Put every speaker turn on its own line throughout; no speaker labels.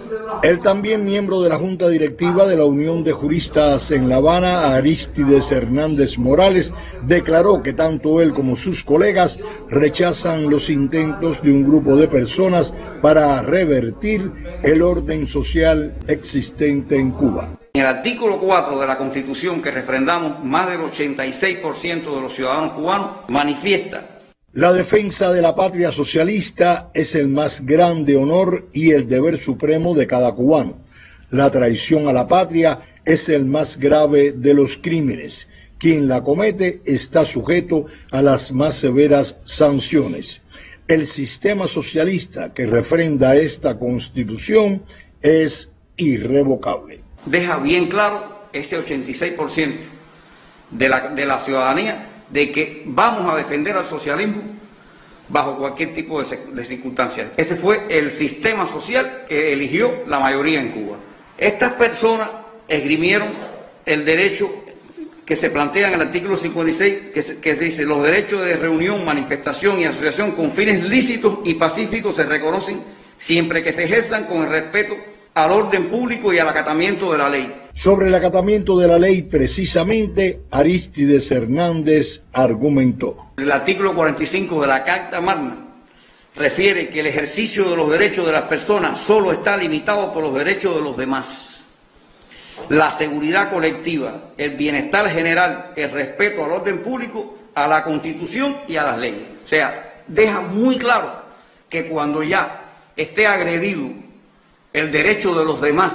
El también miembro de la Junta Directiva de la Unión de Juristas en La Habana, Arístides Hernández Morales, declaró que tanto él como sus colegas rechazan los intentos de un grupo de personas para revertir el orden social existente en Cuba.
En el artículo 4 de la Constitución que refrendamos, más del 86% de los ciudadanos cubanos manifiesta:
la defensa de la patria socialista es el más grande honor y el deber supremo de cada cubano. La traición a la patria es el más grave de los crímenes. Quien la comete está sujeto a las más severas sanciones. El sistema socialista que refrenda esta Constitución es irrevocable.
Deja bien claro ese 86% de la ciudadanía de que vamos a defender al socialismo bajo cualquier tipo de circunstancias. Ese fue el sistema social que eligió la mayoría en Cuba. Estas personas esgrimieron el derecho que se plantea en el artículo 56, que dice: los derechos de reunión, manifestación y asociación con fines lícitos y pacíficos se reconocen siempre que se ejerzan con el respeto al orden público y al acatamiento de la ley.
Sobre el acatamiento de la ley, precisamente, Arístides Hernández argumentó:
el artículo 45 de la Carta Magna refiere que el ejercicio de los derechos de las personas solo está limitado por los derechos de los demás. La seguridad colectiva, el bienestar general, el respeto al orden público, a la Constitución y a las leyes. O sea, deja muy claro que cuando ya esté agredido el derecho de los demás,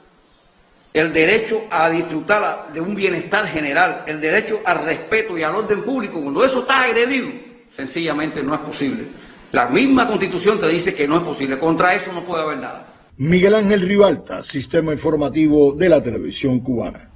el derecho a disfrutar de un bienestar general, el derecho al respeto y al orden público, cuando eso está agredido, sencillamente no es posible. La misma Constitución te dice que no es posible. Contra eso no puede haber nada.
Miguel Ángel Ribalta, Sistema Informativo de la Televisión Cubana.